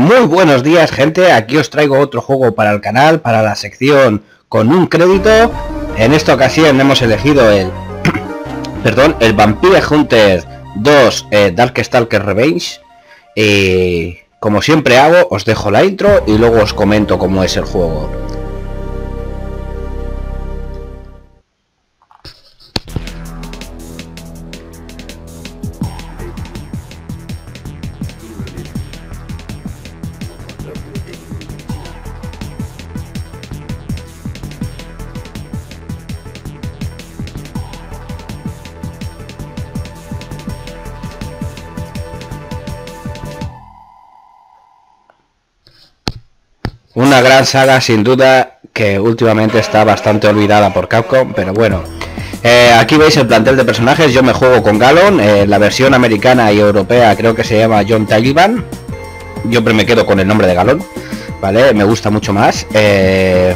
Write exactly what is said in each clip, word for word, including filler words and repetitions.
Muy buenos días, gente. Aquí os traigo otro juego para el canal, para la sección con un crédito. En esta ocasión hemos elegido el perdón, el Vampire Hunter dos eh, Darkstalker Revenge. Y como siempre hago, os dejo la intro y luego os comento cómo es el juego. Una gran saga, sin duda, que últimamente está bastante olvidada por Capcom, pero bueno. Eh, aquí veis el plantel de personajes. Yo me juego con Galon, eh, la versión americana y europea creo que se llama John Taliban. Yo me quedo con el nombre de Galon, ¿vale? Me gusta mucho más. Eh...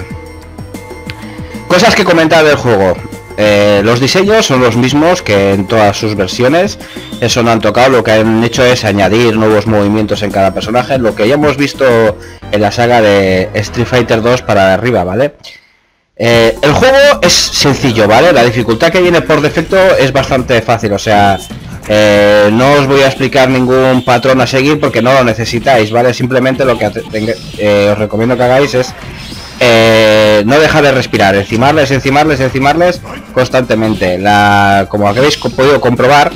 Cosas que comentar del juego. Eh, los diseños son los mismos que en todas sus versiones. Eso no han tocado. Lo que han hecho es añadir nuevos movimientos en cada personaje, lo que ya hemos visto en la saga de Street Fighter dos para arriba, ¿vale? Eh, el juego es sencillo, ¿vale? La dificultad que viene por defecto es bastante fácil, o sea, eh, no os voy a explicar ningún patrón a seguir porque no lo necesitáis, ¿vale? Simplemente lo que eh, os recomiendo que hagáis es Eh, no dejar de respirar, encimarles, encimarles, encimarles constantemente. La, como habéis podido comprobar,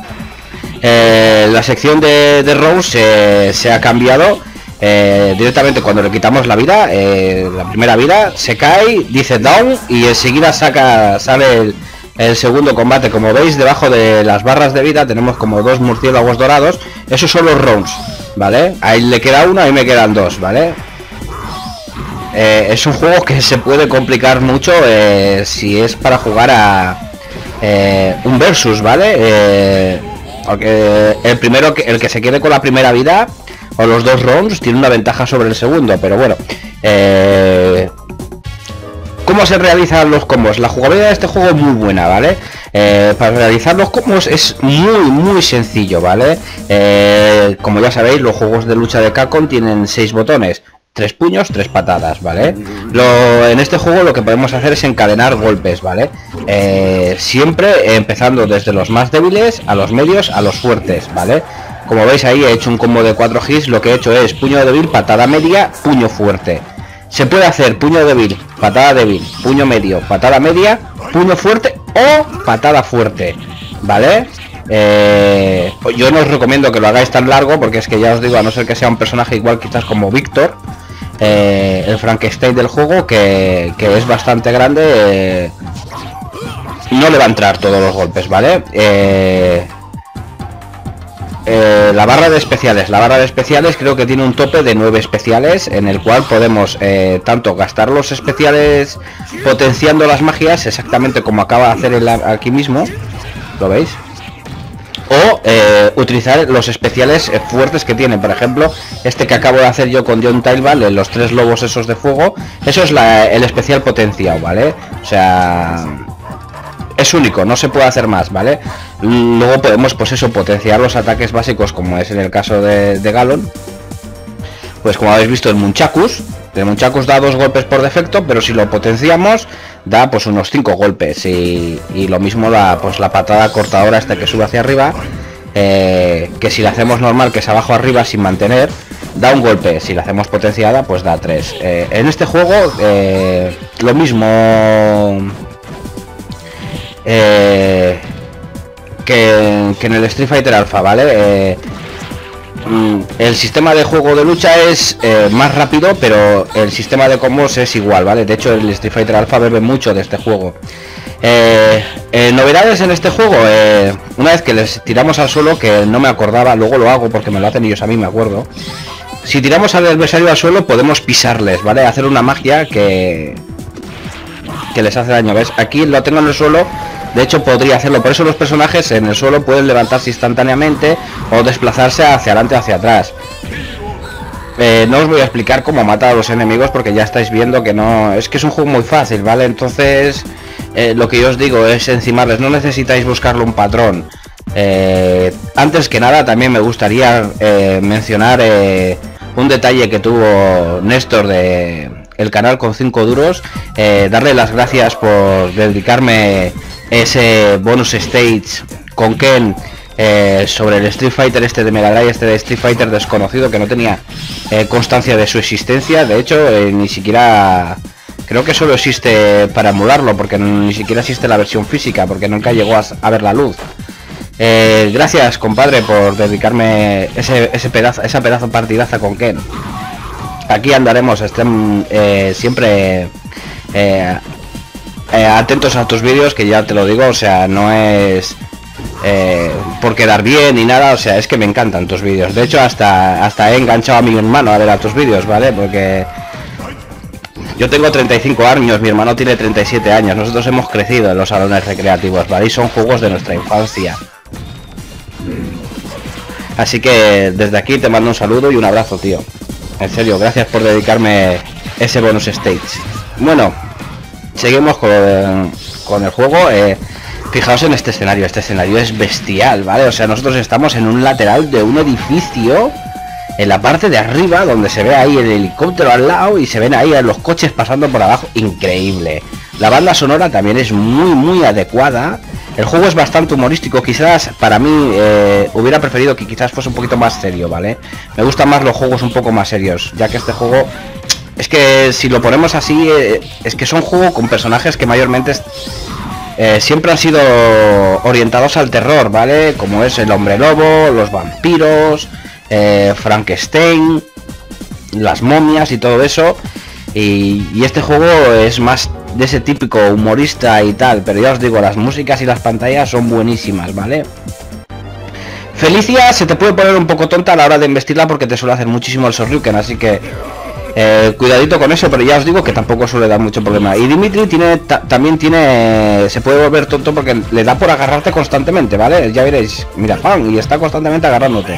eh, la sección de, de Rose eh, se ha cambiado. Eh, directamente cuando le quitamos la vida, eh, la primera vida, se cae, dice down y enseguida saca, sale el, el segundo combate. Como veis, debajo de las barras de vida tenemos como dos murciélagos dorados. Esos son los rounds, ¿vale? Ahí le queda uno, ahí me quedan dos, ¿vale? Eh, es un juego que se puede complicar mucho eh, si es para jugar a eh, un versus, ¿vale? Eh, porque el primero, que el que se quede con la primera vida o los dos rounds tiene una ventaja sobre el segundo, pero bueno. Eh, ¿Cómo se realizan los combos? La jugabilidad de este juego es muy buena, ¿vale? Eh, para realizar los combos es muy muy sencillo, ¿vale? Eh, como ya sabéis, los juegos de lucha de Capcom tienen seis botones. Tres puños, tres patadas, ¿vale? Lo, en este juego lo que podemos hacer es encadenar golpes, ¿vale? Eh, siempre empezando desde los más débiles a los medios a los fuertes, ¿vale? Como veis ahí he hecho un combo de cuatro hits. Lo que he hecho es puño débil, patada media, puño fuerte. Se puede hacer puño débil, patada débil, puño medio, patada media, puño fuerte o patada fuerte, ¿vale? Eh, yo no os recomiendo que lo hagáis tan largo porque es que ya os digo, a no ser que sea un personaje igual quizás como Víctor, eh, el Frankenstein del juego, que, que es bastante grande, eh, no le va a entrar todos los golpes, ¿vale? Eh, eh, la barra de especiales, la barra de especiales creo que tiene un tope de nueve especiales, en el cual podemos eh, tanto gastar los especiales potenciando las magias, exactamente como acaba de hacer el, aquí mismo, ¿lo veis? O eh, utilizar los especiales eh, fuertes que tiene, por ejemplo este que acabo de hacer yo con John Taliban, los tres lobos esos de fuego. Eso es la, el especial potenciado, ¿vale? O sea, es único, no se puede hacer más, ¿vale? Luego podemos, pues eso, potenciar los ataques básicos, como es en el caso de, de Galon. Pues como habéis visto, el Munchakus el Munchakus da dos golpes por defecto, pero si lo potenciamos da pues unos cinco golpes. Y, y lo mismo la, pues la patada cortadora esta que sube hacia arriba, eh, que si la hacemos normal, que es abajo arriba sin mantener, da un golpe. Si la hacemos potenciada, pues da tres. Eh, en este juego eh, lo mismo eh, que, que en el Street Fighter Alpha, ¿vale? Eh, el sistema de juego de lucha es eh, más rápido, pero el sistema de combos es igual, ¿vale? De hecho, el Street Fighter Alpha bebe mucho de este juego. Eh, eh, novedades en este juego, eh, una vez que les tiramos al suelo, que no me acordaba, luego lo hago porque me lo hacen ellos a mí, me acuerdo. Si tiramos al adversario al suelo, podemos pisarles, ¿vale? Hacer una magia que, que les hace daño, ¿ves? Aquí lo tengo en el suelo. De hecho podría hacerlo, por eso los personajes en el suelo pueden levantarse instantáneamente o desplazarse hacia adelante o hacia atrás. Eh, no os voy a explicar cómo matar a los enemigos porque ya estáis viendo que no... Es que es un juego muy fácil, ¿vale? Entonces eh, lo que yo os digo es encimarles, no necesitáis buscarle un patrón. Eh, antes que nada también me gustaría eh, mencionar eh, un detalle que tuvo Néstor de el canal con cinco duros, eh, darle las gracias por dedicarme ese bonus stage con Ken eh, sobre el Street Fighter este de Mega Drive, este de Street Fighter desconocido, que no tenía eh, constancia de su existencia. De hecho, eh, ni siquiera creo que solo existe para emularlo, porque ni siquiera existe la versión física, porque nunca llegó a, a ver la luz. Eh, gracias, compadre, por dedicarme ese, ese pedazo, esa pedazo partidaza con Ken. Aquí andaremos, estén eh, siempre eh, eh, atentos a tus vídeos, que ya te lo digo, o sea, no es eh, por quedar bien ni nada, o sea, es que me encantan tus vídeos. De hecho, hasta hasta he enganchado a mi hermano a ver a tus vídeos, ¿vale? Porque yo tengo treinta y cinco años, mi hermano tiene treinta y siete años, nosotros hemos crecido en los salones recreativos, ¿vale? Y son juegos de nuestra infancia. Así que desde aquí te mando un saludo y un abrazo, tío. En serio, gracias por dedicarme ese bonus stage. Bueno, seguimos con, con el juego. Eh, fijaos en este escenario, este escenario es bestial, ¿vale? O sea, nosotros estamos en un lateral de un edificio, en la parte de arriba, donde se ve ahí el helicóptero al lado y se ven ahí los coches pasando por abajo. Increíble. La banda sonora también es muy, muy adecuada. El juego es bastante humorístico, quizás para mí eh, hubiera preferido que quizás fuese un poquito más serio, ¿vale? Me gustan más los juegos un poco más serios, ya que este juego, es que si lo ponemos así, eh, es que son juegos con personajes que mayormente eh, siempre han sido orientados al terror, ¿vale? Como es el hombre lobo, los vampiros, eh, Frankenstein, las momias y todo eso. Y, y este juego es más de ese típico humorista y tal, pero ya os digo, las músicas y las pantallas son buenísimas, ¿vale? Felicia se te puede poner un poco tonta a la hora de investirla porque te suele hacer muchísimo el Shoryuken, así que eh, cuidadito con eso, pero ya os digo que tampoco suele dar mucho problema. Y Dimitri tiene también tiene se puede volver tonto porque le da por agarrarte constantemente, ¿vale? Ya veréis, mira, ¡pam! Y está constantemente agarrándote.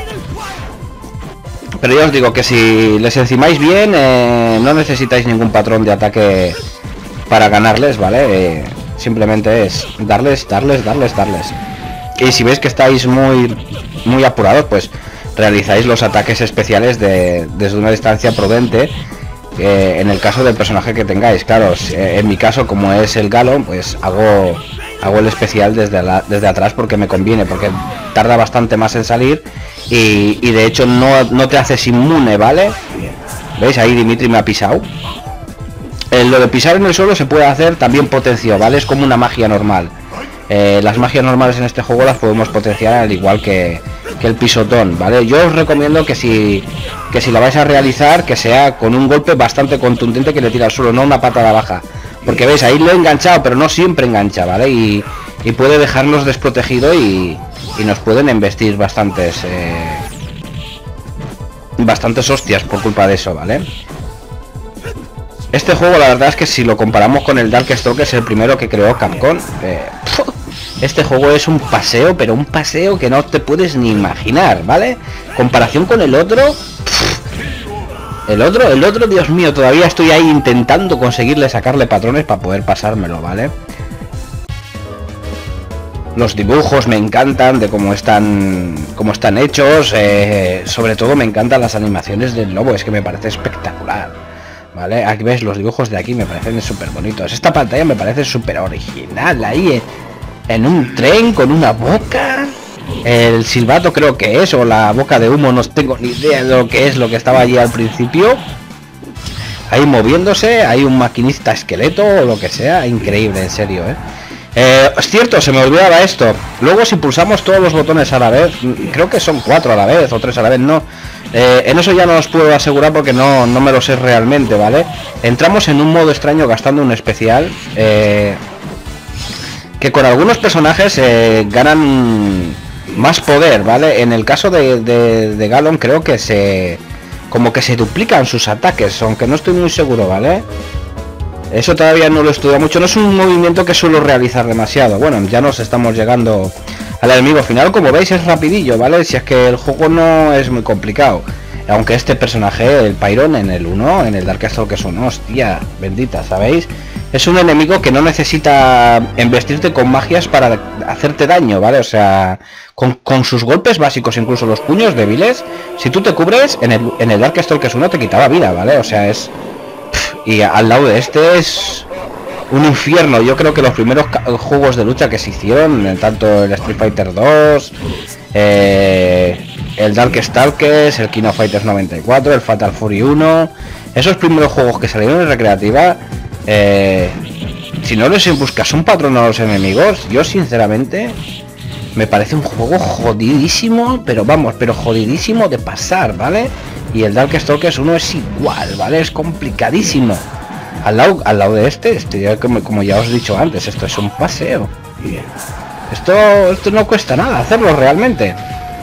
Pero ya os digo que si les encimáis bien, eh, no necesitáis ningún patrón de ataque para ganarles, ¿vale? Eh, simplemente es darles, darles, darles, darles. Y si veis que estáis muy muy apurados, pues realizáis los ataques especiales de, desde una distancia prudente, eh, en el caso del personaje que tengáis. Claro, en mi caso, como es el Galon, pues hago hago el especial desde, la, desde atrás porque me conviene, porque tarda bastante más en salir y, y de hecho no, no te haces inmune, ¿vale? ¿Veis? Ahí Dimitri me ha pisado. Eh, lo de pisar en el suelo se puede hacer también potenciado, ¿vale? Es como una magia normal. Eh, las magias normales en este juego las podemos potenciar al igual que, que el pisotón, ¿vale? Yo os recomiendo que si que si la vais a realizar, que sea con un golpe bastante contundente que le tira al suelo, no una patada baja. Porque veis, ahí lo he enganchado, pero no siempre engancha, ¿vale? Y, y puede dejarnos desprotegido y, y nos pueden embestir bastantes eh, bastantes hostias por culpa de eso, ¿vale? Este juego, la verdad es que si lo comparamos con el Darkstalkers, es el primero que creó Capcom. Eh, este juego es un paseo, pero un paseo que no te puedes ni imaginar, ¿vale? Comparación con el otro, el otro, el otro, Dios mío, todavía estoy ahí intentando conseguirle sacarle patrones para poder pasármelo, ¿vale? Los dibujos me encantan de cómo están, cómo están hechos. Eh, sobre todo me encantan las animaciones del lobo, es que me parece espectacular. Vale, aquí ves los dibujos de aquí, me parecen súper bonitos. Esta pantalla me parece súper original, ahí en un tren con una boca. El silbato creo que es, o la boca de humo, no tengo ni idea de lo que es, lo que estaba allí al principio. Ahí moviéndose, hay un maquinista esqueleto o lo que sea, increíble, en serio, ¿eh? Eh, es cierto, se me olvidaba esto. Luego si pulsamos todos los botones a la vez, creo que son cuatro a la vez o tres a la vez, no. Eh, en eso ya no os puedo asegurar porque no, no me lo sé realmente, ¿vale? Entramos en un modo extraño gastando un especial eh, que con algunos personajes eh, ganan más poder, ¿vale? En el caso de, de, de Galon creo que se... como que se duplican sus ataques, aunque no estoy muy seguro, ¿vale? Eso todavía no lo he estudiado mucho, no es un movimiento que suelo realizar demasiado. Bueno, ya nos estamos llegando al enemigo final, como veis es rapidillo, ¿vale? Si es que el juego no es muy complicado. Aunque este personaje, el Pyron en el uno, en el Darkstalkers uno, hostia, bendita, ¿sabéis? es un enemigo que no necesita embestirte con magias para hacerte daño, ¿vale? O sea, con, con sus golpes básicos, incluso los puños débiles, si tú te cubres, en el, en el Darkstalkers uno te quitaba vida, ¿vale? O sea, es... Pff, y al lado de este es un infierno. Yo creo que los primeros juegos de lucha que se hicieron, tanto el Street Fighter dos, eh, el Darkstalkers, el King of Fighters noventa y cuatro, el Fatal Fury uno, esos primeros juegos que salieron en recreativa, eh, si no les buscas un patrón a los enemigos, yo sinceramente me parece un juego jodidísimo, pero vamos, pero jodidísimo de pasar, ¿vale? Y el Darkstalkers uno es igual, ¿vale? Es complicadísimo. Al lado, al lado de este, este como, como ya os he dicho antes, esto es un paseo. Y esto, esto no cuesta nada hacerlo realmente.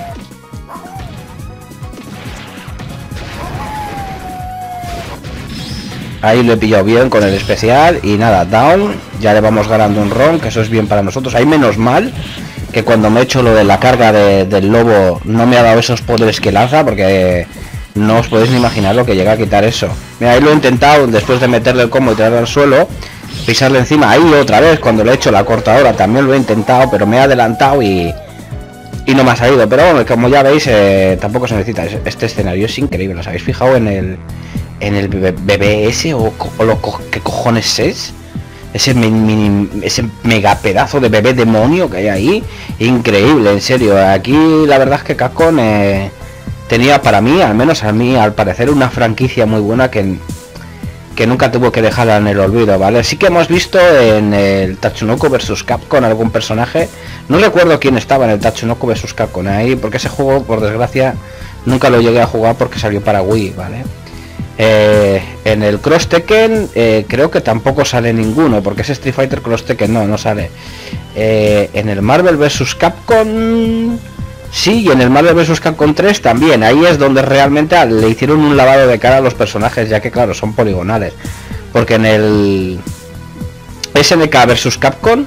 Ahí lo he pillado bien con el especial y nada, down, ya le vamos ganando un ron, que eso es bien para nosotros. Ahí menos mal que cuando me he hecho lo de la carga de, del lobo no me ha dado esos poderes que lanza, porque no os podéis ni imaginar lo que llega a quitar eso. Mira, ahí lo he intentado, después de meterle el combo y tirarlo al suelo, pisarle encima. Ahí otra vez, cuando le he hecho la cortadora, también lo he intentado, pero me he adelantado y, y no me ha salido. Pero bueno, como ya veis, eh, tampoco se necesita. Este escenario es increíble. ¿Os habéis fijado en el en el bebé ese o, o lo co qué cojones es? Ese, mini, ese mega pedazo de bebé demonio que hay ahí, increíble, en serio. Aquí la verdad es que Capcom eh, tenía, para mí, al menos a mí, al parecer, una franquicia muy buena que, que nunca tuvo que dejarla en el olvido, ¿vale? Sí que hemos visto en el Tatsunoko versus Capcom algún personaje, no recuerdo quién estaba en el Tatsunoko versus Capcom ahí, porque ese juego, por desgracia, nunca lo llegué a jugar porque salió para Wii, ¿vale? Eh, en el Cross Tekken eh, creo que tampoco sale ninguno, porque es Street Fighter Cross Tekken, no, no sale. Eh, en el Marvel versus Capcom sí, y en el Marvel versus Capcom tres también. Ahí es donde realmente le hicieron un lavado de cara a los personajes, ya que claro, son poligonales. Porque en el S N K versus Capcom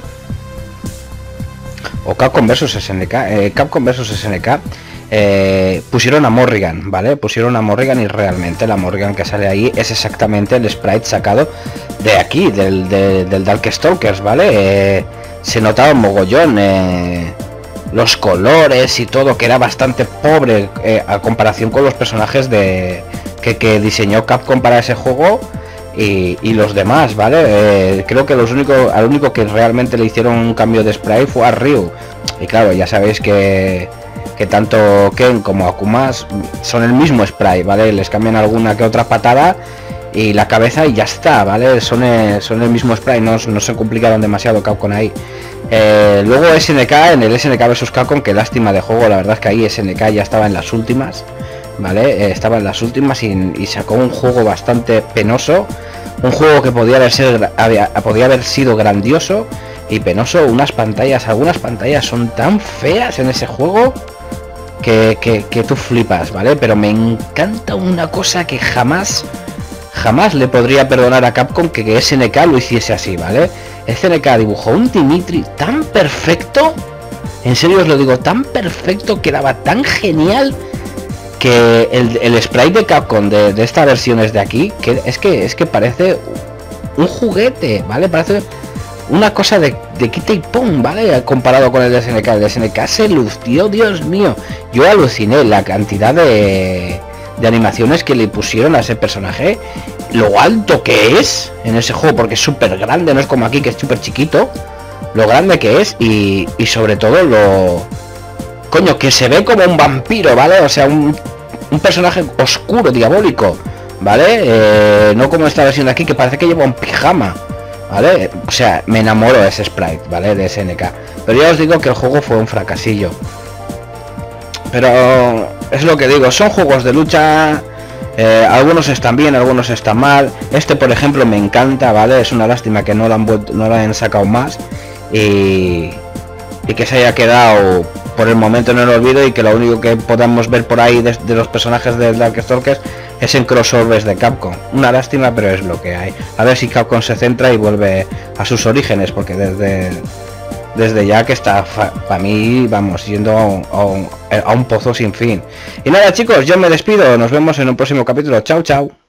o Capcom versus S N K, eh, Capcom versus S N K, Eh, pusieron a Morrigan, ¿vale? Pusieron a Morrigan y realmente la Morrigan que sale ahí es exactamente el sprite sacado de aquí, del, de, del Darkstalkers, ¿vale? Eh, se notaba un mogollón, eh, los colores y todo, que era bastante pobre eh, a comparación con los personajes de que, que diseñó Capcom para ese juego y, y los demás, ¿vale? Eh, creo que los únicos, al único que realmente le hicieron un cambio de sprite fue a Ryu. Y claro, ya sabéis que que tanto Ken como Akuma son el mismo sprite, ¿vale? Les cambian alguna que otra patada y la cabeza y ya está, ¿vale? Son el, son el mismo sprite, no, no se complicaron demasiado Capcom ahí. Eh, luego S N K, en el S N K versus Capcom, qué lástima de juego, la verdad es que ahí S N K ya estaba en las últimas, ¿vale? Eh, estaba en las últimas y, y sacó un juego bastante penoso, un juego que podía haber, ser, había, podía haber sido grandioso y penoso. Unas pantallas, algunas pantallas son tan feas en ese juego Que, que, que tú flipas, ¿vale? Pero me encanta una cosa que jamás jamás le podría perdonar a Capcom, que, que S N K lo hiciese así, ¿vale? S N K dibujó un Dimitri tan perfecto, en serio os lo digo, tan perfecto, quedaba tan genial, que el, el sprite de Capcom de, de esta versión es de aquí, que es que es que parece un juguete, ¿vale? Parece una cosa de, de quita y pum, ¿vale? Comparado con el de S N K. El de S N K se lució, Dios mío. Yo aluciné la cantidad de, de animaciones que le pusieron a ese personaje. Lo alto que es en ese juego, porque es súper grande, no es como aquí que es súper chiquito. Lo grande que es y, y sobre todo lo... Coño, que se ve como un vampiro, ¿vale? O sea, un, un personaje oscuro, diabólico, ¿vale? Eh, no como esta versión de aquí que parece que lleva un pijama, ¿vale? O sea, me enamoro de ese sprite, ¿vale? De S N K. Pero ya os digo que el juego fue un fracasillo. Pero es lo que digo, son juegos de lucha, eh, algunos están bien, algunos están mal. Este, por ejemplo, me encanta, ¿vale? Es una lástima que no lo han vuelto, no lo han sacado más y, y que se haya quedado por el momento en el olvido, y que lo único que podamos ver por ahí de, de los personajes de Darkstalkers es en crossovers de Capcom. Una lástima, pero es lo que hay. A ver si Capcom se centra y vuelve a sus orígenes, porque desde desde ya que está para mí, vamos, yendo a un, a, un, a un pozo sin fin. Y nada, chicos, yo me despido, nos vemos en un próximo capítulo. Chao, chao.